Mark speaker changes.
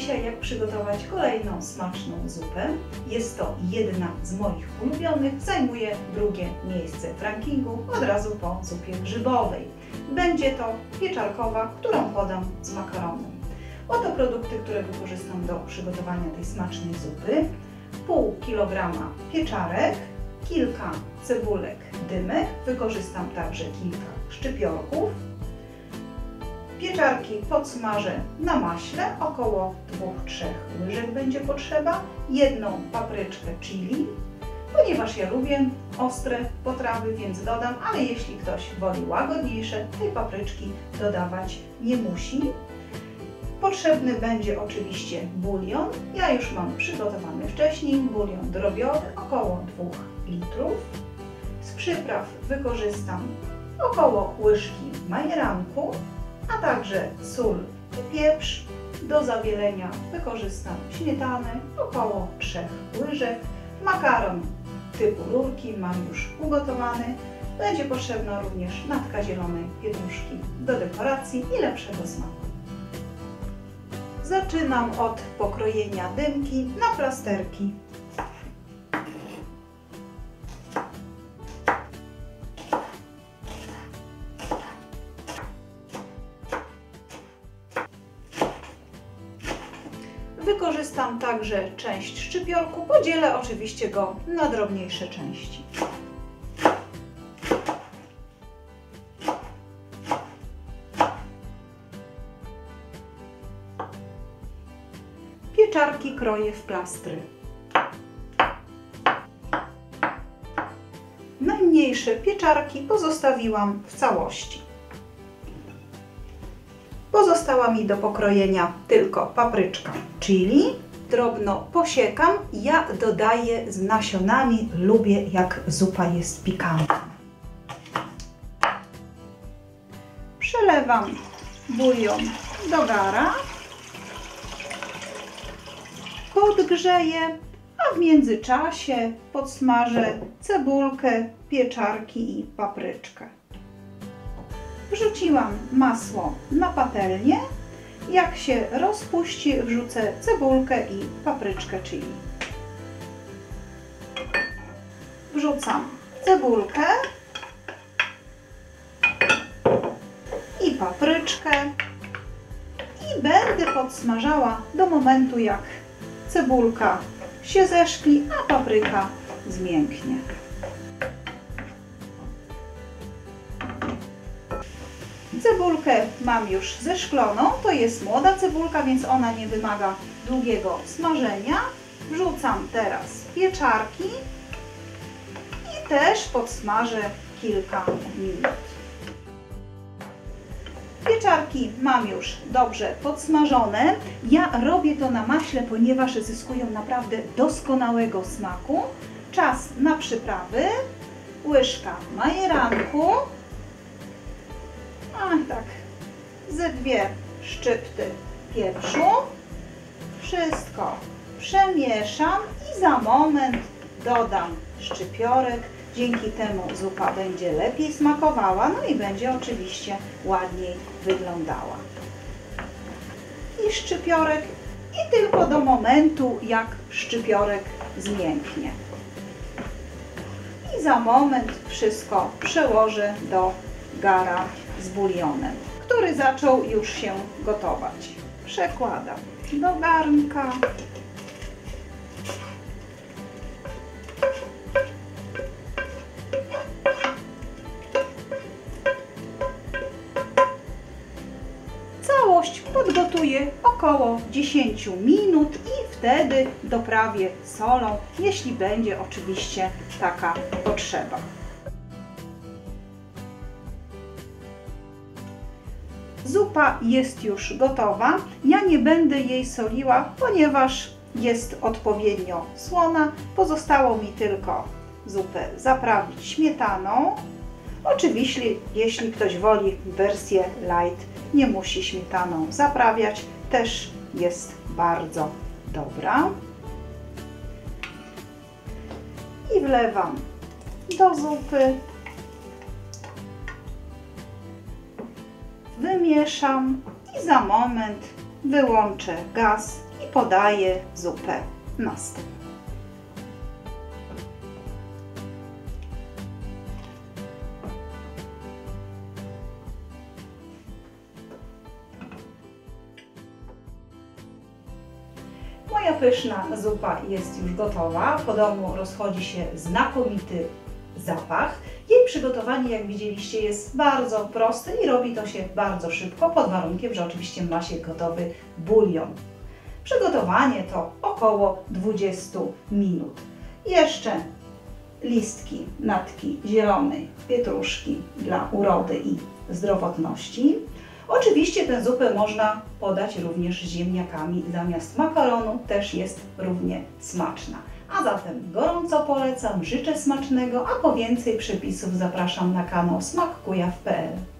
Speaker 1: dzisiaj, jak przygotować kolejną smaczną zupę. Jest to jedna z moich ulubionych, zajmuje drugie miejsce w rankingu, od razu po zupie grzybowej. Będzie to pieczarkowa, którą podam z makaronem. Oto produkty, które wykorzystam do przygotowania tej smacznej zupy. Pół kilograma pieczarek, kilka cebulek dymek, wykorzystam także kilka szczypiorków. Pieczarki podsmażę na maśle, około 2-3 łyżek będzie potrzeba, jedną papryczkę chili, ponieważ ja lubię ostre potrawy, więc dodam, ale jeśli ktoś woli łagodniejsze, tej papryczki dodawać nie musi. Potrzebny będzie oczywiście bulion, ja już mam przygotowany wcześniej, bulion drobiowy, około 2 litrów. Z przypraw wykorzystam około łyżki majeranku, a także sól i pieprz. Do zawielenia wykorzystam śmietanę, około 3 łyżek. Makaron typu rurki mam już ugotowany. Będzie potrzebna również natka zielonej pietruszki do dekoracji i lepszego smaku. Zaczynam od pokrojenia dymki na plasterki. Wykorzystam także część szczypiorku, podzielę oczywiście go na drobniejsze części. Pieczarki kroję w plastry. Najmniejsze pieczarki pozostawiłam w całości. Pozostała mi do pokrojenia tylko papryczka chili. Drobno posiekam. Ja dodaję z nasionami, lubię jak zupa jest pikantna. Przelewam bulion do gara. Podgrzeję, a w międzyczasie podsmażę cebulkę, pieczarki i papryczkę. Wrzuciłam masło na patelnię. Jak się rozpuści, wrzucę cebulkę i papryczkę chili. Wrzucam cebulkę i papryczkę i będę podsmażała do momentu, jak cebulka się zeszkli, a papryka zmięknie. Cebulkę mam już zeszkloną, to jest młoda cebulka, więc ona nie wymaga długiego smażenia. Wrzucam teraz pieczarki i też podsmażę kilka minut. Pieczarki mam już dobrze podsmażone. Ja robię to na maśle, ponieważ zyskują naprawdę doskonałego smaku. Czas na przyprawy. Łyżka majeranku. Tak, ze 2 szczypty pieprzu. Wszystko przemieszam i za moment dodam szczypiorek. Dzięki temu zupa będzie lepiej smakowała, no i będzie oczywiście ładniej wyglądała. I szczypiorek i tylko do momentu, jak szczypiorek zmięknie. I za moment wszystko przełożę do gara z bulionem, który zaczął już się gotować. Przekładam do garnka. Całość podgotuję około 10 minut i wtedy doprawię solą, jeśli będzie oczywiście taka potrzeba. Zupa jest już gotowa. Ja nie będę jej soliła, ponieważ jest odpowiednio słona. Pozostało mi tylko zupę zaprawić śmietaną. Oczywiście, jeśli ktoś woli wersję light, nie musi śmietaną zaprawiać. Też jest bardzo dobra. I wlewam do zupy. Wymieszam i za moment wyłączę gaz podaję zupę na stół. Moja pyszna zupa jest już gotowa. Po domu rozchodzi się znakomity zapach. Jej przygotowanie, jak widzieliście, jest bardzo proste i robi to się bardzo szybko, pod warunkiem, że oczywiście ma się gotowy bulion. Przygotowanie to około 20 minut. Jeszcze listki, natki zielonej pietruszki dla urody i zdrowotności. Oczywiście tę zupę można podać również z ziemniakami zamiast makaronu, też jest równie smaczna. A zatem gorąco polecam, życzę smacznego, a po więcej przepisów zapraszam na kanał smakkujaw.pl.